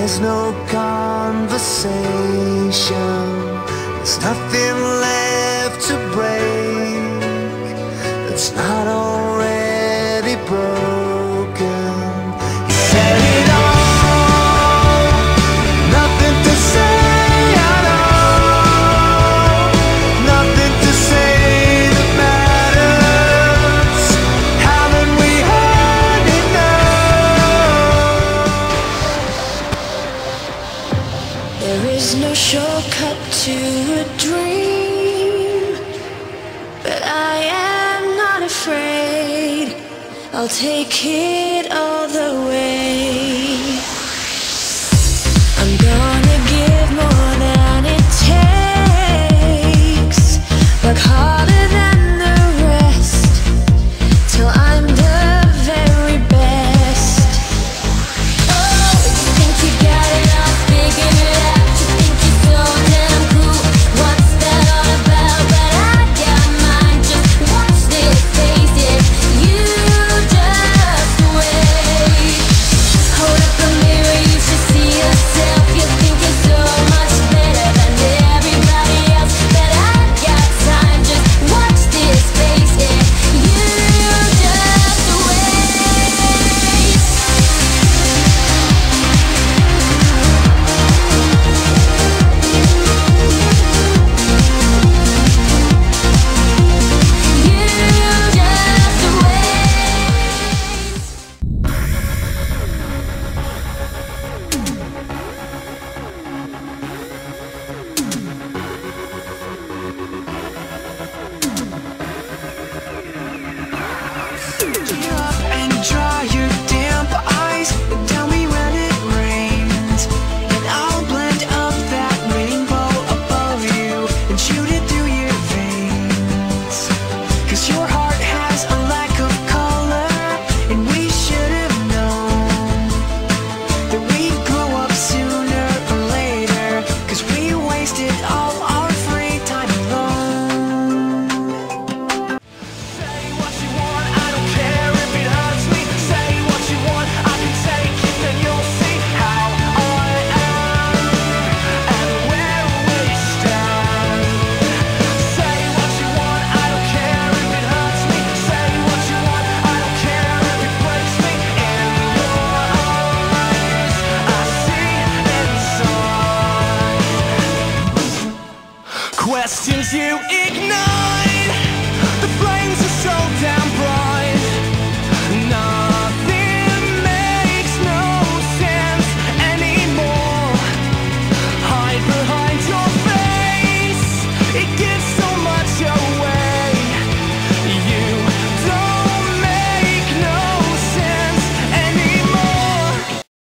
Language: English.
There's no conversation, there's nothing left to break that's not already broken. You said it all, nothing to say at all, nothing to say that matters. Haven't we heard enough? There is no shortcut to a dream, but I am not afraid. I'll take it all the way. I'm gonna give more than it takes, work harder than the rest, till I'm the very best. Oh, you think you got it all figured out, you think you're so damn cool. What's that all about? But I got mine, just watch this, face it. You just wait. Hold up a mirror, you should see yourself. You're thinking so much better than everybody else, but I got time, just watch this, face it. You just wait. You just Get up and dry your damp eyes and tell me when it rains, and I'll blend up that rainbow above you and shoot it through your veins. 'Cause your heart has a lack of color, and we should have known that we'd grow up sooner or later, 'cause we wasted all our free time alone. Say what you want, I don't care if it hurts me. Say what you want, I can take it, then you'll see how I am and where we stand. Say what you want, I don't care if it hurts me. Say what you want, I don't care if it breaks me. In your eyes, I see inside questions you ignore.